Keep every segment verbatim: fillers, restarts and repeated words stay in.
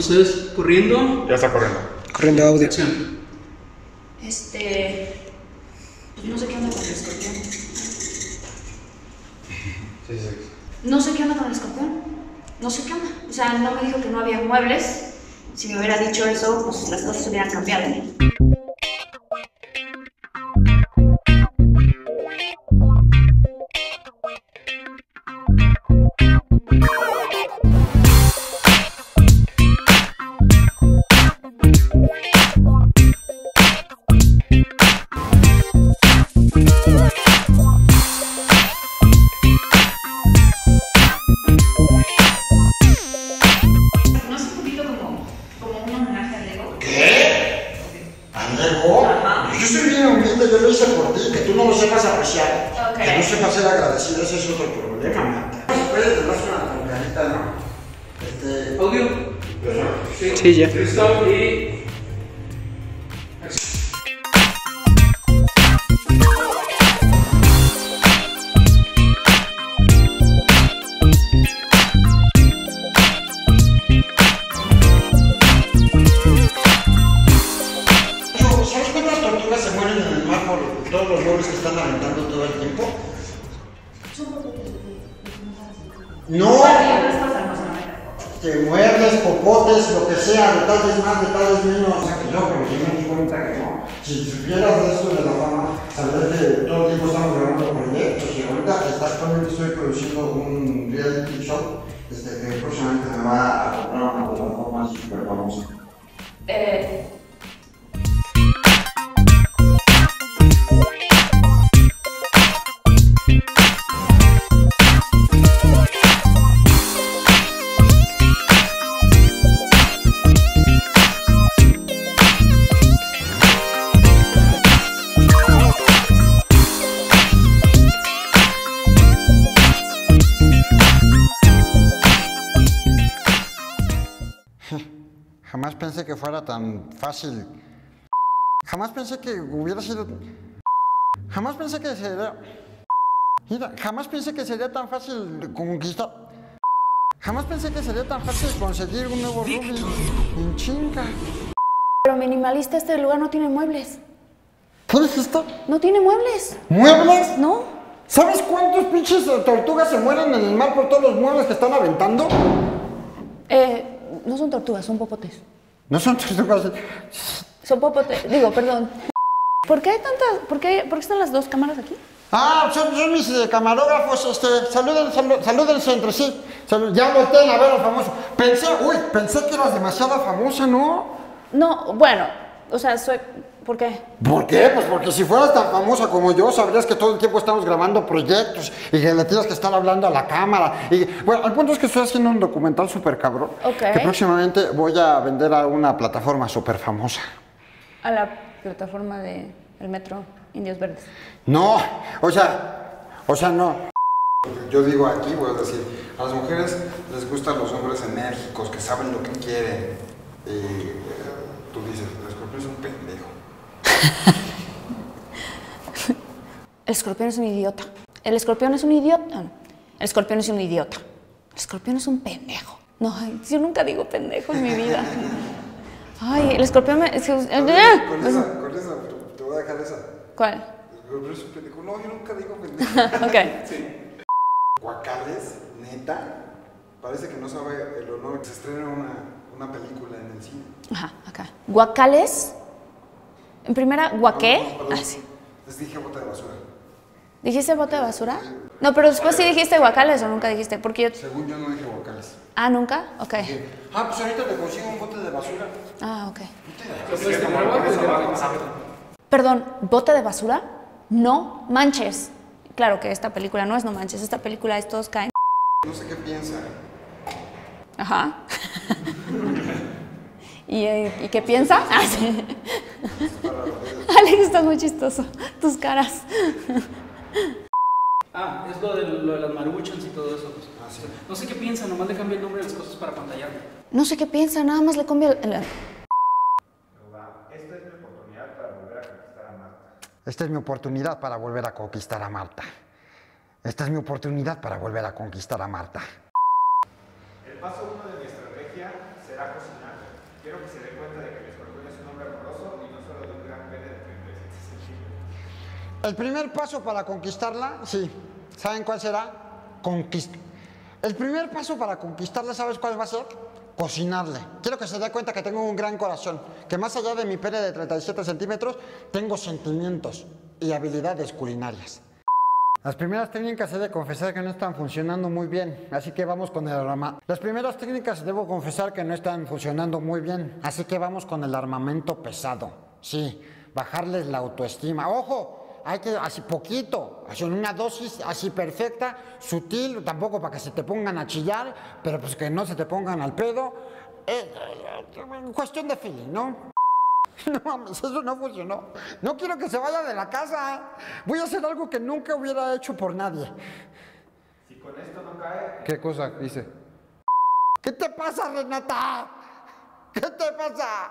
Entonces, corriendo. Ya está corriendo. Corriendo audio. Acción. Este. Pues no sé qué onda con el escorpión. Sí, sí. No sé qué onda con el escorpión. No sé qué onda. O sea, no me dijo que no había muebles. Si me hubiera dicho eso, pues las cosas hubieran cambiado. Yo soy bien humilde, yo lo hice por ti, que tú no lo sepas apreciar, Okay. que no sepas ser agradecido, ese es otro problema, Marta. Puedes tener una toncarita, ¿no? Este... Audio. Sí, Sí, ya. Listo y. ¿Sabes cuántas tortugas se mueren en el mar por todos los muebles que están aventando todo el tiempo? No, que muerdes, popotes, lo que sea, detalles más, detalles menos. O sea, que yo, pero yo me di cuenta que no. Si supieras de eso de la fama, sabrás que todo el tiempo estamos grabando proyectos y ahorita actualmente estoy produciendo un reality show este, que próximamente me va a comprar una plataforma súper famosa. Eh. Jamás pensé que fuera tan fácil. Jamás pensé que hubiera sido... Jamás pensé que sería... Mira, jamás pensé que sería tan fácil conquistar... Jamás pensé que sería tan fácil conseguir un nuevo Ruby en chinga. Pero minimalista, este lugar no tiene muebles. ¿Qué dijiste? No tiene muebles. ¿Muebles? ¿No? ¿Sabes cuántos pinches tortugas se mueren en el mar por todos los muebles que están aventando? Eh, no son tortugas, son popotes. No son tortugas. Son popotes. Digo, perdón. ¿Por qué hay tantas? ¿Por qué, ¿por qué están las dos cámaras aquí? Ah, son, son mis eh, camarógrafos, este, saluden, salu, salúdense entre sí. Salud, ya volteen a ver al famoso. Pensé, uy, pensé que eras demasiado famosa, ¿no? No, bueno, o sea, soy... ¿Por qué? ¿Por qué? Pues porque si fueras tan famosa como yo, sabrías que todo el tiempo estamos grabando proyectos y que le tienes que estar hablando a la cámara. Y, bueno, el punto es que estoy haciendo un documental súper cabrón. Ok. Que próximamente voy a vender a una plataforma súper famosa. A la plataforma de el metro Indios Verdes. No, o sea, o sea, no. Yo digo aquí, voy a decir, a las mujeres les gustan los hombres enérgicos, que saben lo que quieren. Y eh, tú dices, el escorpión es un pendejo. El escorpión es un idiota. El escorpión es un idiota. El escorpión es un idiota. El escorpión es un pendejo. No, yo nunca digo pendejo en mi vida. Ay, el escorpión me... Es que... Con esa, con esa, con esa, te voy a dejar esa. ¿Cuál? El escorpión es un pendejo. No, yo nunca digo pendejo. Ok. Sí. Guacales, neta, parece que no sabe el honor que se estrena una, una película en el cine. Ajá, acá. Guacales. En primera, guaqué. No, no, perdón. Ah, sí. Les dije bote de basura. ¿Dijiste bote de basura? No, pero después sí dijiste guacales o nunca dijiste, porque yo... Según yo no dije guacales. Ah, ¿nunca? Ok. Ah, pues ahorita te consigo un bote de basura. Ah, ok. Pues, Perdón, ¿bote de basura? No manches. Claro que esta película no es no manches, esta película es todos caen. No sé qué piensa. Ajá. ¿Y, eh, ¿Y qué piensa? Ah, sí. Alex, estás muy chistoso. Tus caras. Ah, es lo de, lo de las maruchans y todo eso. Ah, sí. No sé qué piensa, nomás le cambia el nombre de las cosas para pantallarme. No sé qué piensa, nada más le cambia el... el- Esta es mi oportunidad para volver a conquistar a Marta. Esta es mi oportunidad para volver a conquistar a Marta. El paso uno de mi estrategia será cocinar Quiero que se dé cuenta de que el escorpión es un hombre amoroso y no solo de un gran pene de treinta y siete centímetros. El primer paso para conquistarla, sí. ¿Saben cuál será? Conquista. El primer paso para conquistarla, ¿sabes cuál va a ser? Cocinarle. Quiero que se dé cuenta que tengo un gran corazón, que más allá de mi pene de treinta y siete centímetros, tengo sentimientos y habilidades culinarias. Las primeras técnicas he de confesar que no están funcionando muy bien, así que vamos con el arma. Las primeras técnicas debo confesar que no están funcionando muy bien, así que vamos con el armamento pesado. Sí, bajarles la autoestima. ¡Ojo! Hay que, así poquito, así en una dosis así perfecta, sutil, tampoco para que se te pongan a chillar, pero pues que no se te pongan al pedo. Eh, eh, cuestión de feeling, ¿no? No mames, eso no funcionó. No quiero que se vaya de la casa. Voy a hacer algo que nunca hubiera hecho por nadie. Si con esto no cae... ¿Qué cosa dice? ¿Qué te pasa, Renata? ¿Qué te pasa?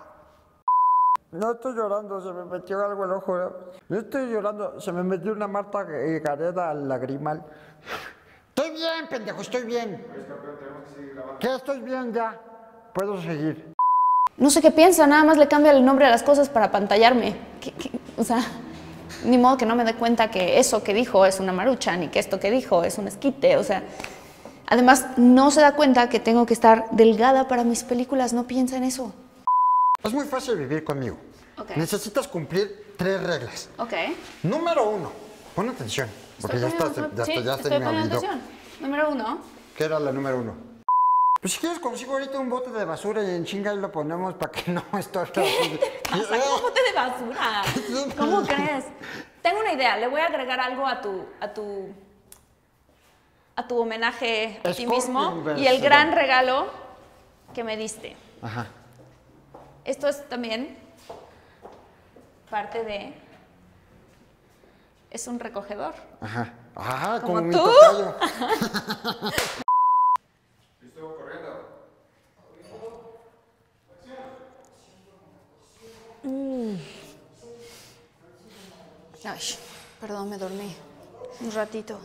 No estoy llorando, se me metió algo al ojo. No, no estoy llorando, se me metió una Marta Gareda al lagrimal. Estoy bien, pendejo, estoy bien. Oye, escorpión, tenemos que seguir grabando. ¿Qué? Estoy bien ya. Puedo seguir. No sé qué piensa, nada más le cambia el nombre a las cosas para apantallarme. ¿Qué, qué? O sea, ni modo que no me dé cuenta que eso que dijo es una marucha, ni que esto que dijo es un esquite, o sea... Además, no se da cuenta que tengo que estar delgada para mis películas, no piensa en eso. Es muy fácil vivir conmigo. Ok. Necesitas cumplir tres reglas. Ok. Número uno, pon atención, porque Estoy ya está, poniendo- ya, sí, está- ya se estoy me poniendo olvidó. atención. Número uno. ¿Qué era la número uno? Pues si quieres consigo ahorita un bote de basura y en chinga y lo ponemos para que no estorbe. ¿Qué te pasa? ¿Cómo bote de basura? ¿Cómo crees? Tengo una idea, le voy a agregar algo a tu, a tu, a tu homenaje a ti Scorpion mismo y vencedor. el gran regalo que me diste. Ajá. Esto es también parte de... Es un recogedor. Ajá. Ajá, ¿Como como mi tú? tocayo. Listo, corriendo. Ay, perdón, me dormí un ratito.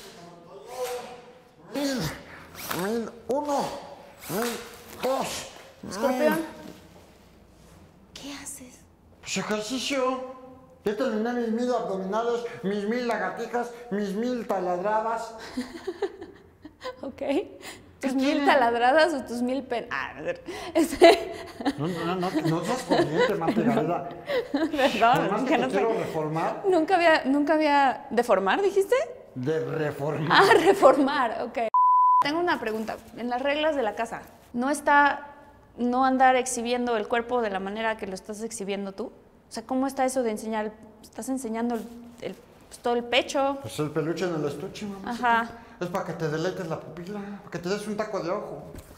Mil, mil, uno, mil, dos. Escorpión, mil. ¿qué haces? Pues ejercicio. Ya terminé mis mil abdominales, mis mil lagartijas, mis mil taladradas. Ok. ¿Tus ¿Qué mil tiene? taladradas o tus mil pen... Ah, a ver. Este... No, no, no, no seas corriente, Margarida. Perdón, Además es que que te no quiero sé. reformar, Nunca había, nunca había... ¿Deformar, dijiste? de reformar. Ah, reformar, ok. Tengo una pregunta. En las reglas de la casa, ¿no está no andar exhibiendo el cuerpo de la manera que lo estás exhibiendo tú? O sea, ¿cómo está eso de enseñar? ¿Estás enseñando el, el- pues, todo el pecho? Pues el peluche en el estuche, mamá. Ajá. Es para que te deleites la pupila, para que te des un taco de ojo.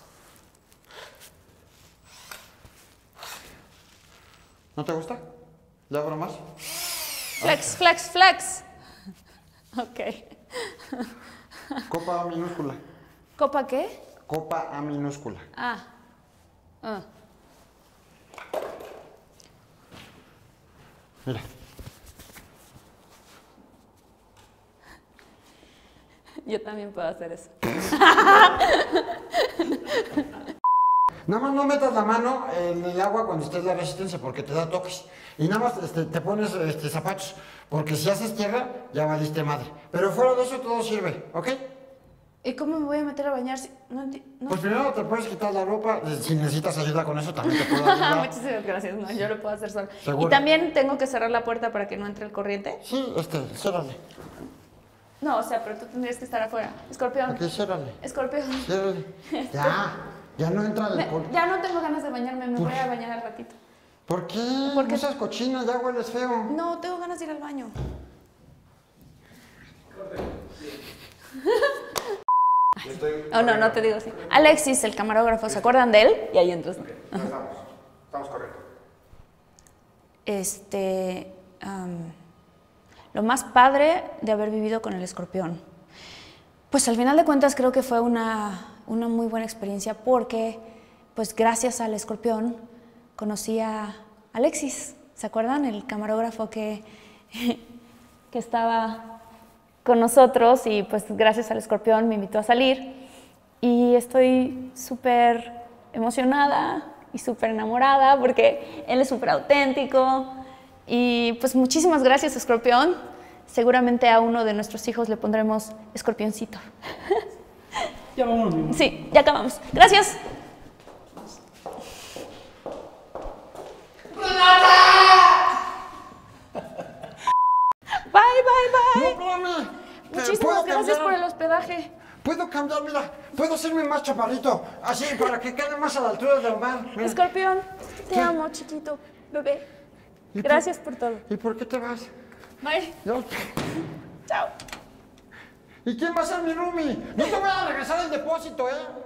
¿No te gusta? ¿Le abro más? Flex, flex, flex. Ok. Copa A minúscula. ¿Copa qué? Copa A minúscula. Ah. Ah. Mira. Yo también puedo hacer eso. Nada más no metas la mano en el agua cuando estés en la resistencia porque te da toques. Y nada más este, te pones este, zapatos, porque si haces tierra ya valiste madre. Pero fuera de eso todo sirve, ¿ok? ¿Y cómo me voy a meter a bañar si no enti- no? Pues primero te puedes quitar la ropa, si necesitas ayuda con eso también te puedo ayudar. Muchísimas gracias, no, yo lo puedo hacer sola. ¿Seguro? ¿Y también tengo que cerrar la puerta para que no entre el corriente? Sí, este, ciérrale. No, o sea, pero tú tendrías que estar afuera. Escorpión. Aquí, ciérrale. Escorpión. Ciérrale. Ya, ya no entra el Me- alcohol. ya no tengo ganas de bañarme, me voy a bañar al ratito. ¿Por qué? Porque- No seas cochina, ya hueles feo. No, tengo ganas de ir al baño. Yo estoy... Oh, no, no te digo así. Alexis, el camarógrafo, ¿se acuerdan de él? Y ahí entras. No estamos. Estamos corriendo. Este, am, lo más padre de haber vivido con el escorpión. Pues al final de cuentas creo que fue una, una muy buena experiencia porque, pues gracias al escorpión, conocí a Alexis. ¿Se acuerdan? El camarógrafo que, que estaba con nosotros y pues gracias al escorpión me invitó a salir y estoy súper emocionada y súper enamorada porque él es súper auténtico. Y pues muchísimas gracias, Escorpión. Seguramente a uno de nuestros hijos le pondremos Escorpioncito. Ya vámonos, mi amor. Sí, ya acabamos. Gracias. Bye, bye, bye. No, espérame. Muchísimas ¿Puedo gracias cambiar? por el hospedaje. Puedo cambiar, mira, puedo hacerme más chaparrito, así, para que quede más a la altura del mar. Mira. Escorpión, te ¿Qué? amo, chiquito, bebé. ¿Y Gracias por todo. ¿Y por qué te vas? Bye. No. Chao. ¿Y quién va a ser mi roomie? No te voy a regresar el depósito, ¿eh?